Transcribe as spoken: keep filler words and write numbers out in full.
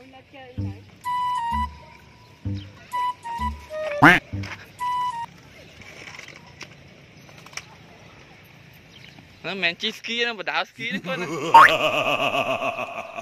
Nak chơi lại. Nó men chi ski nó bật đảo ski đấy con.